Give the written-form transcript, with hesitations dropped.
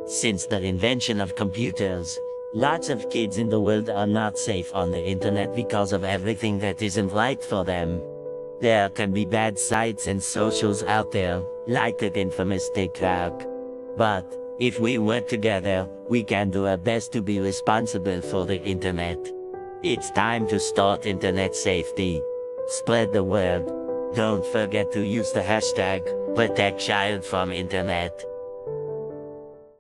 Since the invention of computers, lots of kids in the world are not safe on the internet because of everything that isn't right for them. There can be bad sites and socials out there, like that infamous TikTok. But, if we work together, we can do our best to be responsible for the internet. It's time to start internet safety. Spread the word. Don't forget to use the hashtag #ProtectChild from internet.